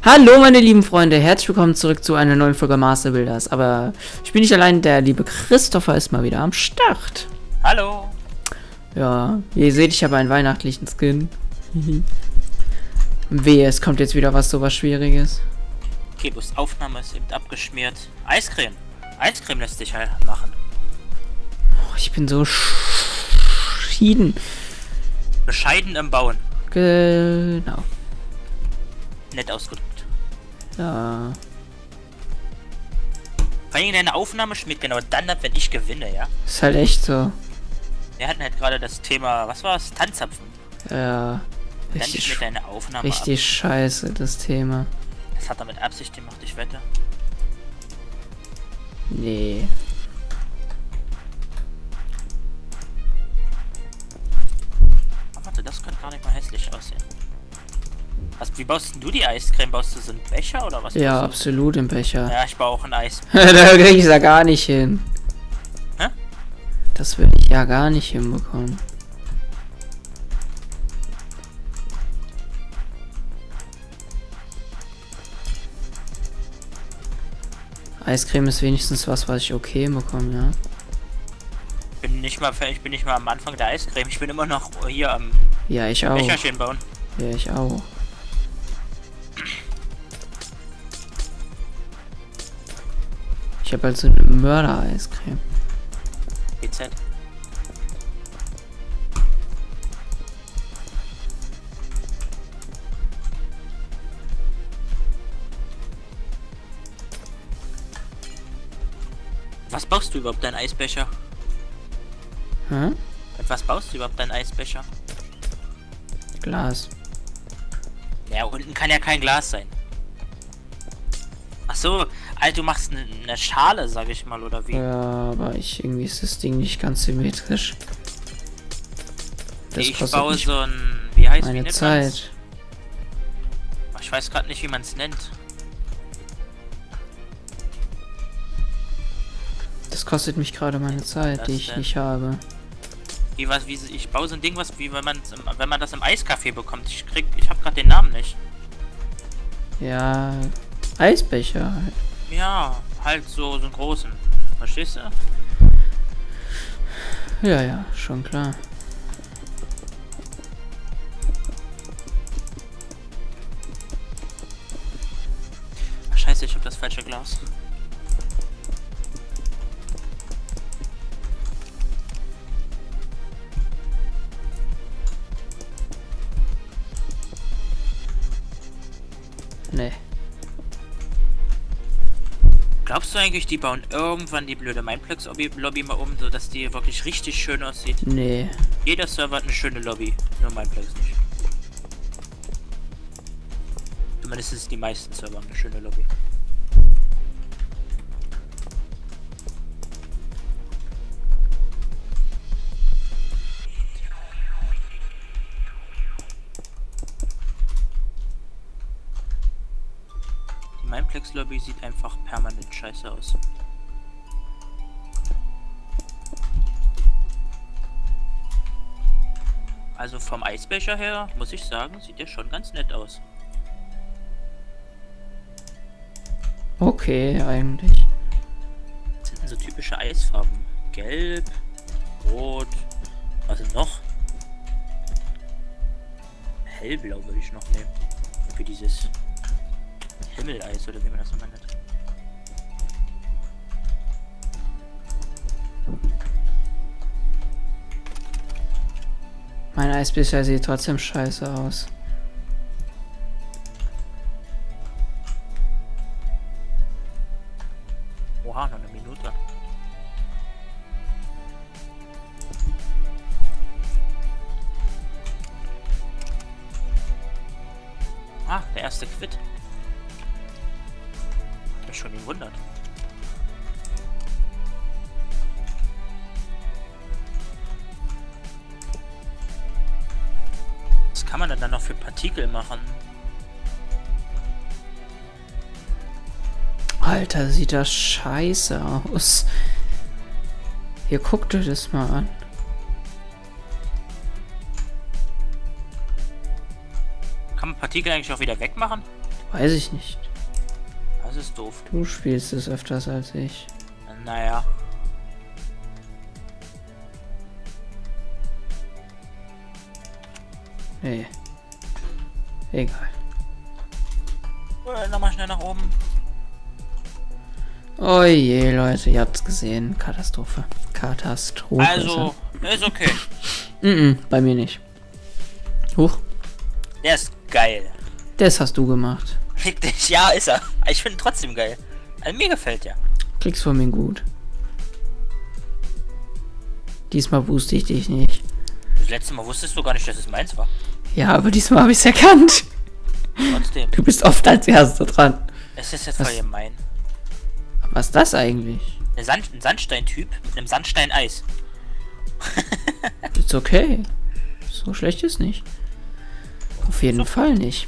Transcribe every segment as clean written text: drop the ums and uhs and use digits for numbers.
Hallo meine lieben Freunde, herzlich willkommen zurück zu einer neuen Folge Master Builders. Aber ich bin nicht allein, der liebe Christopher ist mal wieder am Start. Hallo. Ja, wie ihr seht, ich habe einen weihnachtlichen Skin. Wehe, es kommt jetzt wieder sowas Schwieriges. Okay, bloß Aufnahme ist eben abgeschmiert. Eiscreme. Eiscreme lässt sich halt machen. Oh, ich bin so schieden. Bescheiden im Bauen. Genau. Nett ausgedrückt. Ja. Vor allem deine Aufnahme schmiert genau dann ab, wenn ich gewinne, ja? Ist halt echt so. Wir hatten halt gerade das Thema, was war es? Tanzzapfen. Ja. Dann schmiert deine Aufnahme Richtig ab. scheiße, das Thema. Das hat er mit Absicht gemacht, ich wette. Nee. Oh, warte, das könnte gar nicht mal hässlich aussehen. Wie baust denn du die Eiscreme? Baust du so einen Becher oder was? Ja, absolut im Becher. Ja, ich baue auch ein Eis. Da krieg ich ja gar nicht hin. Hä? Das will ich ja gar nicht hinbekommen. Eiscreme ist wenigstens was ich okay hinbekomme, ja. Ich bin nicht mal am Anfang der Eiscreme. Ich bin immer noch hier am Ja, ich auch. Becherchen bauen. Ja, ich auch. Ich habe halt so eine Mörder-Eiscreme. GZ. Was baust du überhaupt, dein Eisbecher? Hä? Mit was baust du überhaupt deinen Eisbecher? Glas. Ja, unten kann ja kein Glas sein. Ach so, Alter, du machst eine Schale, sag ich mal, oder wie? Ja, aber irgendwie ist das Ding nicht ganz symmetrisch. Das Ich kostet baue mich so ein... Wie heißt meine wie Zeit. Ich weiß gerade nicht, wie man es nennt. Das kostet mich gerade meine Zeit, die ich nicht habe. Ich baue so ein Ding, wie wenn man das im Eiskaffee bekommt. Ich habe gerade den Namen nicht. Ja, Eisbecher halt. Ja, halt so einen großen. Verstehst du? Ja, ja, schon klar. Ach, scheiße, ich habe das falsche Glas. Nee. Glaubst du eigentlich, die bauen irgendwann die blöde Mineplex-Lobby mal um, so dass die wirklich richtig schön aussieht? Nee. Jeder Server hat eine schöne Lobby, nur Mineplex nicht. Zumindest ist die meisten Server haben eine schöne Lobby. Die Mineplex-Lobby sieht einfach permanent scheiße aus. Also vom Eisbecher her, muss ich sagen, sieht der schon ganz nett aus. Okay, eigentlich. Das sind denn so typische Eisfarben? Gelb, Rot, was denn noch? Hellblau würde ich noch nehmen. Für dieses Himmeleis oder wie man das nochmal nennt. Mein Eisbecher sieht trotzdem scheiße aus. Oha, noch eine Minute. Ah, der erste Quit. Hab mich schon gewundert. Was kann man denn dann noch für Partikel machen? Alter, sieht das scheiße aus. Hier, guckt euch das mal an. Kann man Partikel eigentlich auch wieder wegmachen? Weiß ich nicht. Das ist doof. Du spielst es öfters als ich. Naja. Nee. Egal. Nochmal schnell nach oben. Oh je, Leute, ihr habt's gesehen. Katastrophe. Katastrophe. Also, ist okay. Bei mir nicht. Huch. Der ist geil. Das hast du gemacht. Fick dich. Ja, ist er. Ich finde ihn trotzdem geil. Also, mir gefällt der. Kriegst von mir gut. Diesmal booste ich dich nicht. Das letzte Mal wusstest du gar nicht, dass es meins war. Ja, aber diesmal habe ich es erkannt. Trotzdem. Du bist oft als Erster dran. Es ist jetzt voll gemein. Was ist das eigentlich? Ein Sandstein-Typ mit einem Sandstein-Eis. Ist okay. So schlecht ist nicht. Auf jeden Fall nicht.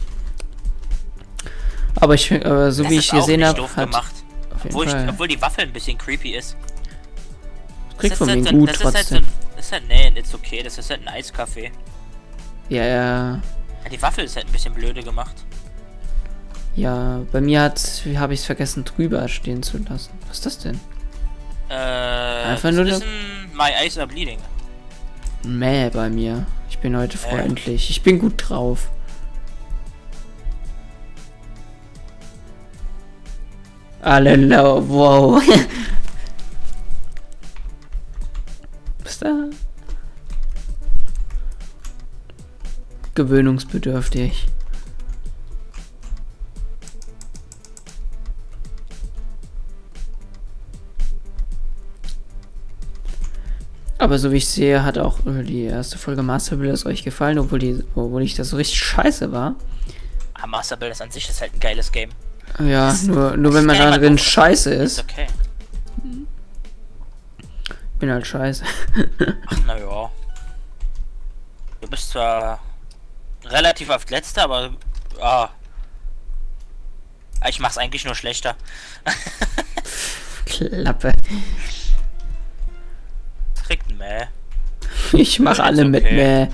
Aber ich finde, so Das wie ist ich auch gesehen nicht habe, doof hat gemacht. auf jeden Fall. Obwohl die Waffe ein bisschen creepy ist. Kriegt von mir halt gut das ist halt trotzdem. das ist halt, nee, ist okay. Das ist halt ein Eiskaffee. Ja, Ja, die Waffe ist halt ein bisschen blöde gemacht. ja. Bei mir habe ich es vergessen, drüber stehen zu lassen. Was ist das denn? Einfach nur das ist ein My Eyes Are Bleeding. Mäh bei mir. Ich bin heute freundlich. Ich bin gut drauf. Hallo, wow. Was da? Gewöhnungsbedürftig. Aber so wie ich sehe, hat auch die erste Folge Master Builders euch gefallen, obwohl ich das so richtig scheiße war. Aber Master Builders an sich ist halt ein geiles Game. Ja, nur wenn man da drin scheiße ist. Ist okay. Bin halt scheiße. Ach, naja. Du bist zwar relativ oft letzter, aber ich mach's eigentlich nur schlechter. Klappe. Das kriegt ein Mäh. Ich mach alle mit Mäh.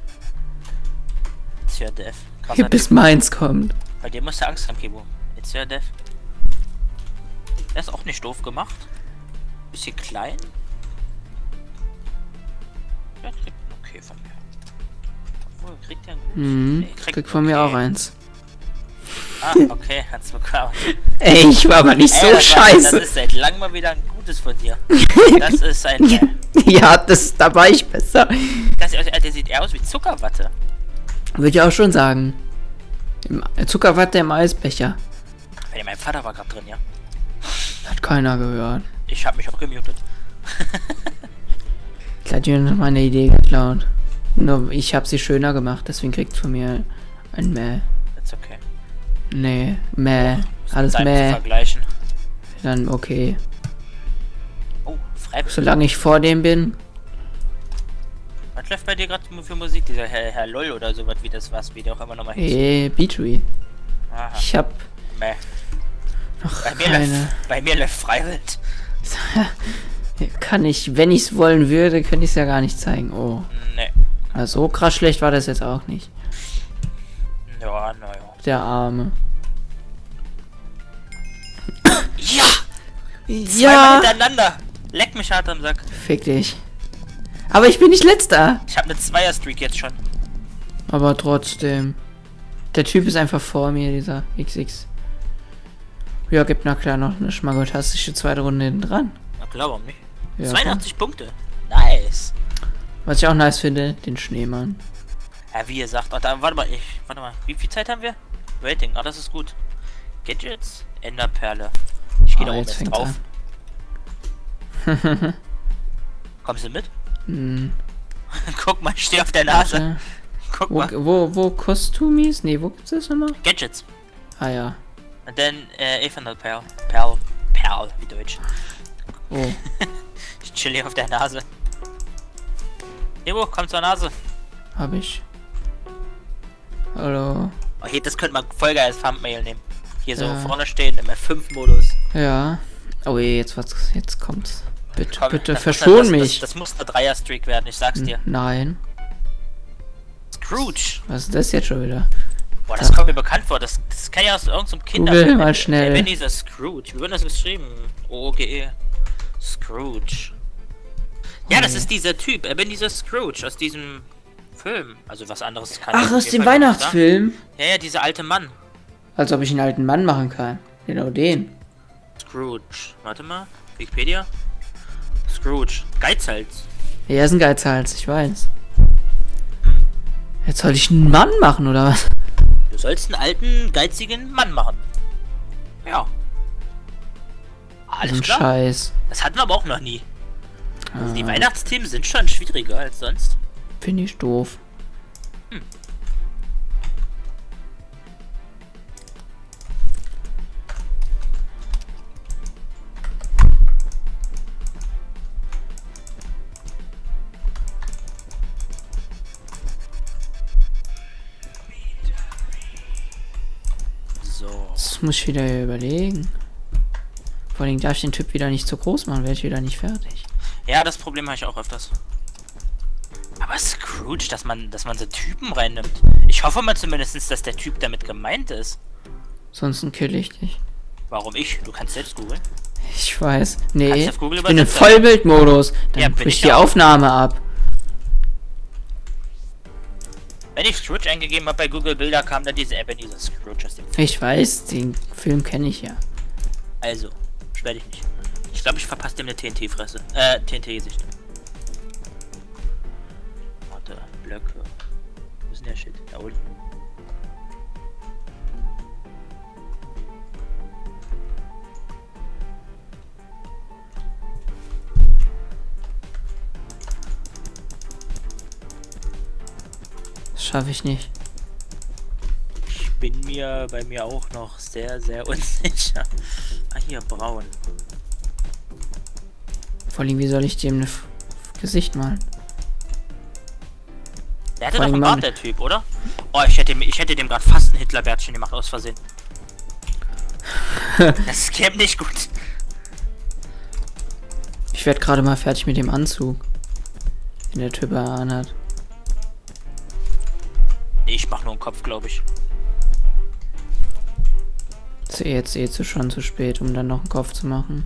It's your death. Krasser Bis Typ. meins kommt. Bei dir musst du Angst haben, Kibo. It's your death. Der ist auch nicht doof gemacht. Bisschen klein. Der kriegt ein okay von mir. Obwohl, kriegt der ein gutes? Nee, Krieg von mir auch eins. Ah, okay, hat's bekommen. Ey, ich war aber nicht so scheiße. Das ist seit langem mal wieder ein gutes von dir. Das ist ein... Ja, da war ich besser. Der sieht eher aus wie Zuckerwatte. Würde ich auch schon sagen. Zuckerwatte im Eisbecher. Hey, mein Vater war gerade drin, ja. Hat keiner gehört. Ich habe mich auch gemutet. Der hat mir meine Idee geklaut. Nur ich habe sie schöner gemacht, deswegen kriegt von mir ein Mäh. Ist okay. Nee, Mäh. Alles Zu Mäh. vergleichen. Dann okay. Oh, Freiburg. Solange ich vor dem bin. Was läuft bei dir gerade für Musik? Dieser Herr LOL oder sowas, wie der auch immer nochmal hieß. Beatree. Aha. Ich hab Mäh. noch Bei keine. mir läuft Freiwild. Kann ich, wenn ich es wollen würde, könnte ich es ja gar nicht zeigen. Oh. Nee. Also so krass schlecht war das jetzt auch nicht. Ja, naja. Der Arme. Ja! Zweimal Ja! hintereinander! Leck mich hart am Sack. Fick dich. Aber ich bin nicht letzter. Ich habe eine Zweier-Streak jetzt schon. Aber trotzdem. Der Typ ist einfach vor mir, dieser XX. Ja, gibt na klar noch eine schmagotastische zweite Runde hinten dran. Na klar, warum nicht? Ja, 82 Punkte. Nice. was ich auch nice finde, den Schneemann. Ja, wie ihr sagt. Da, warte mal. Wie viel Zeit haben wir? Rating. Ah, das ist gut. Gadgets. Enderperle. Ich gehe da oben jetzt jetzt fängt's drauf. an. Kommst du mit? Hm, Guck mal, ich stehe auf der Nase. warte. Guck mal. Wo Kostumis? Nee, wo gibt's das nochmal? Gadgets. Ah ja. Und dann Ethanol-Perl. Perl, wie Deutsch. Oh. Ich chill hier auf der Nase. Ebo, komm zur Nase. Hab ich. Hallo. Oh, hier, das könnte man voll geil als Thumbnail nehmen. Hier so Ja. vorne stehen im F5-Modus. Ja. Oh je, jetzt kommt's. Bitte, Komm, bitte, das verschon muss- mich. Das muss eine Dreier-Streak werden, ich sag's dir. Nein. Scrooge. Was ist das jetzt schon wieder? Boah, das kommt mir bekannt vor. Das kann ja aus irgendeinem Google mal schnell. Ebenezer Scrooge. Wie wird das geschrieben? O-G-E. Scrooge. Ja, das ist dieser Typ, Ebenezer Scrooge aus diesem Film. Also was anderes kann ich Ach, aus auf dem jeden Fall nicht Weihnachtsfilm? sagen. Ja, dieser alte Mann. Als ob ich einen alten Mann machen kann. Genau den. Scrooge. Warte mal. Wikipedia. Scrooge. Geizhals. Ja, er ist ein Geizhals, ich weiß. Jetzt soll ich einen Mann machen, oder was? Du sollst einen alten, geizigen Mann machen. Ja. Alles ein klar. Scheiß. Das hatten wir aber auch noch nie. Also die Weihnachtsthemen sind schon schwieriger als sonst. Finde ich doof. So. Das muss ich wieder überlegen. Vor allem darf ich den Typ wieder nicht zu groß machen, werde ich wieder nicht fertig. Ja, das Problem habe ich auch öfters. Aber Scrooge, dass man so Typen reinnimmt. Ich hoffe mal zumindest, dass der Typ damit gemeint ist. Sonst kill ich dich. Warum ich? Du kannst selbst googeln. Ich weiß. Nee, Kannst du auf Google ich bin im übersetzen? Vollbildmodus. Dann Ja, bin bricht ich die auch. Aufnahme ab. Wenn ich Scrooge eingegeben habe bei Google Bilder, kam dann diese Ebenezer Scrooge aus dem Film. Ich weiß, den Film kenne ich ja. Also, beschwer dich nicht. Ich glaube, ich verpasse dem eine TNT-Fresse. TNT-Gesicht. Warte, Blöcke. Wo ist denn der Shit? Da unten. Das schaffe ich nicht. Ich bin mir bei mir auch noch sehr, sehr unsicher. Ah, hier, braun. Vor allem, wie soll ich dem ein Gesicht malen? Der hatte Vor doch allem einen Bart, der Typ, oder? Oh, ich hätte dem gerade fast ein Hitlerbärtchen gemacht, aus Versehen. Das käme nicht gut. Ich werde gerade mal fertig mit dem Anzug, den der Typ anhat. Nee, ich mach nur einen Kopf, glaube ich. Ist jetzt schon zu spät, um dann noch einen Kopf zu machen.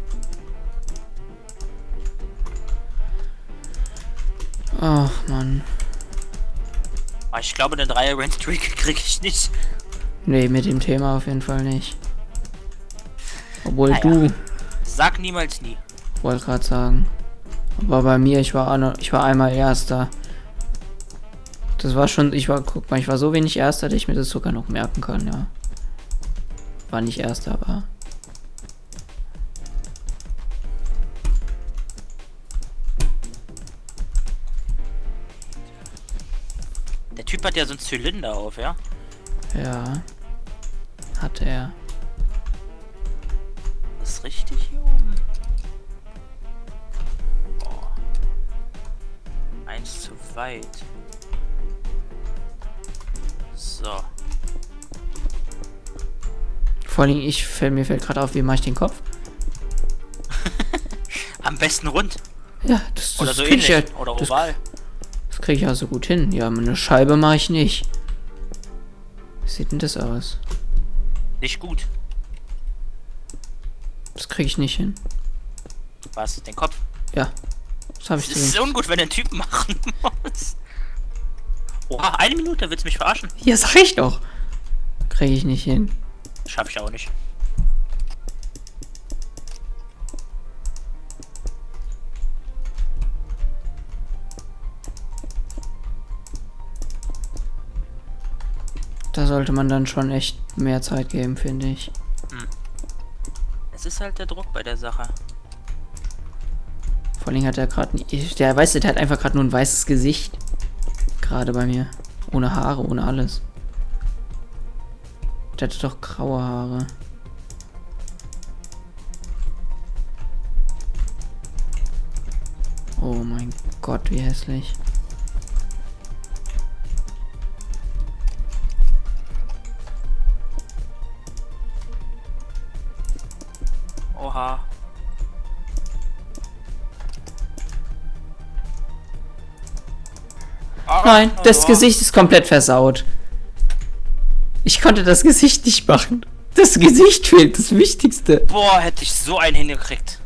Ach, Mann. Aber ich glaube, den 3er-Win-Streak kriege ich nicht. Nee, mit dem Thema auf jeden Fall nicht. Obwohl Naja. du, Sag niemals nie. wollte gerade sagen. Aber bei mir, ich war einmal Erster. Das war schon, guck mal, ich war so wenig Erster, dass ich mir das sogar noch merken kann, ja. War nicht Erster, aber... Der Typ hat ja so einen Zylinder auf, ja? Ja. Hatte er. Das ist richtig hier oben. Boah. Eins zu weit. So. Vor allem, mir fällt gerade auf, wie mache ich den Kopf? Am besten rund. Ja, das Oder so krieg ich ähnlich. ja, Oder das oval. kriege ich ja so gut hin. Ja, eine Scheibe mache ich nicht. Wie sieht denn das aus? Nicht gut. Das kriege ich nicht hin. Was? Den Kopf? Ja. Das habe ich Das zu ist so ungut, wenn du einen Typen machen muss. Oha, 1 Minute, willst du mich verarschen? Ja, sag ich doch. Kriege ich nicht hin. Schaff ich auch nicht. Da sollte man dann schon echt mehr Zeit geben, finde ich. Es ist halt der Druck bei der Sache. Vor allem hat er gerade... Der Weiße, der hat einfach gerade nur ein weißes Gesicht. Gerade bei mir. Ohne Haare, ohne alles. Der hatte doch graue Haare. Oh mein Gott, wie hässlich. Oha. Nein, das Gesicht ist komplett versaut. Ich konnte das Gesicht nicht machen. Das Gesicht fehlt, das Wichtigste. Boah, hätte ich so einen hingekriegt.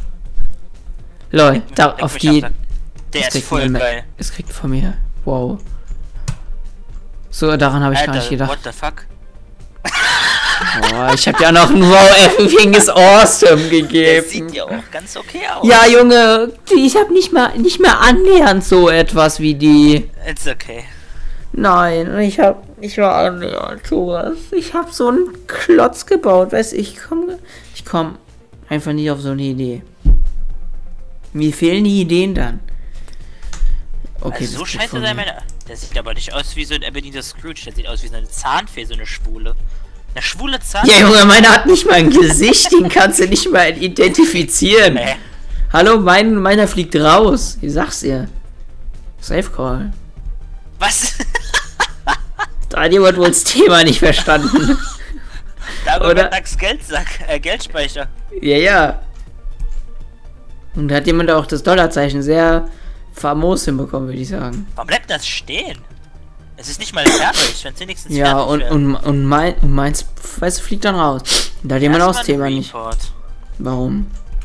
Lol, da Leck auf mich die... ab, der ist voll geil. Es kriegt von mir. Wow. So, daran habe ich gar nicht Alter, gedacht. what the fuck? Boah, ich habe ja noch ein Wow, everything is awesome Der gegeben. sieht ja auch ganz okay aus. Ja, Junge, ich habe nicht mehr annähernd so etwas wie die. It's okay. Nein, ich war annähernd sowas. Ich habe so einen Klotz gebaut, weißt du, ich komm einfach nicht auf so eine Idee. Mir fehlen die Ideen dann. Okay, Also so scheiße sei meine... Der sieht aber nicht aus wie so ein Ebenezer Scrooge. Der sieht aus wie so eine Zahnfee, so eine Schwule. Eine schwule Zahnfee. Ja, Junge, meiner hat nicht mal ein Gesicht, den kannst du nicht mal identifizieren. Nee. Hallo, meiner fliegt raus. Ich sag's dir. Safe Call. Was? Da hat jemand wohl das Thema nicht verstanden. Darüber Dax Geldsack, Geldspeicher. Ja. Und da hat jemand auch das Dollarzeichen sehr famos hinbekommen, würde ich sagen. Warum bleibt das stehen? Es ist nicht mal fertig, wenn es wenigstens Ja, fertig und meins, weißt du, fliegt dann raus. Da hat jemand auch das Thema nicht. Warum?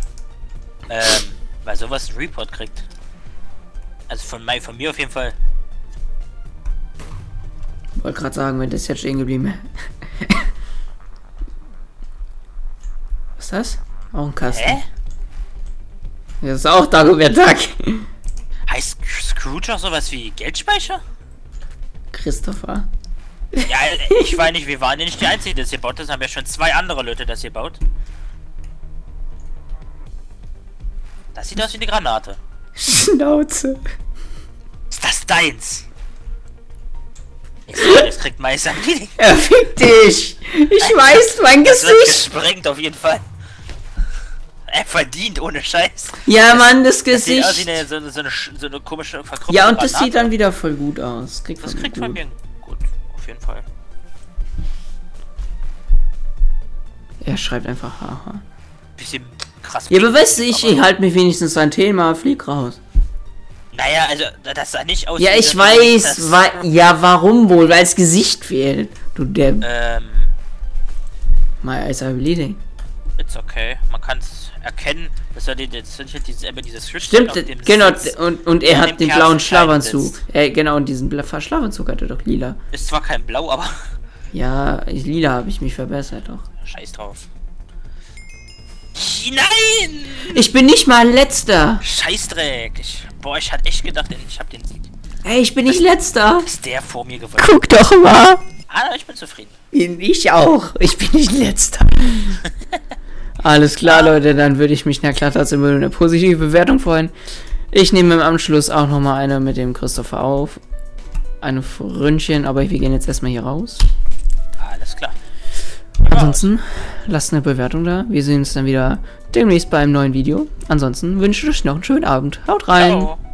Weil sowas ein Report kriegt. Also von mir auf jeden Fall. Wollte gerade sagen, wenn das jetzt stehen geblieben wäre. Was ist das? Auch ein Kasten. Hä? Das ist auch Dagobert Duck. Heißt Scrooge auch sowas wie Geldspeicher? Christopher. Ja, ich weiß nicht, wir waren ja nicht die Einzigen, die das hier baut. Das haben ja schon 2 andere Leute, das hier baut. Das sieht aus wie eine Granate. Schnauze. Ist das deins? Das kriegt Meister Meeting. Er fickt dich. Ich weiß, mein Das wird Gesicht. gesprengt auf jeden Fall. Er verdient ohne Scheiß. Ja, Mann, das Das sieht aus Gesicht. wie so eine komische verkrüppelte Ja, und das Granate. sieht dann wieder voll gut aus. Das kriegt von mir gut, auf jeden Fall. Er schreibt einfach haha. Bisschen krass. Ja, aber weißt du, ich halte mich wenigstens ein Thema, flieg raus. Naja, also das sah nicht aus. Ja, wie ich so weiß, ja, warum wohl? Weil das Gesicht fehlt. Du, der... My eyes are bleeding. It's okay. Man kann es erkennen, dass er dieses Switch Stimmt, auf dem genau, Sitz und er in hat dem den blauen Kerzenschein Schlafanzug. sitzt. Genau, und diesen Schlafanzug hatte doch lila. Ist zwar kein Blau, aber Ja, lila habe ich mich verbessert doch. scheiß drauf. Nein! Ich bin nicht mal letzter. Scheißdreck. Ich hatte echt gedacht, ich hab den Sieg. Ey, ich bin nicht letzter. Ist der vor mir gewonnen? Guck doch mal. Ah, ich bin zufrieden. Ich auch. Ich bin nicht letzter. Alles klar, Leute. Dann würde ich mich na klar dazu über eine positive Bewertung freuen. Ich nehme im Anschluss auch nochmal eine mit dem Christopher auf. Eine Fründchen, aber wir gehen jetzt erstmal hier raus. Alles klar. Ansonsten lasst eine Bewertung da. Wir sehen uns dann wieder demnächst bei einem neuen Video. Ansonsten wünsche ich euch noch einen schönen Abend. Haut rein. Ciao.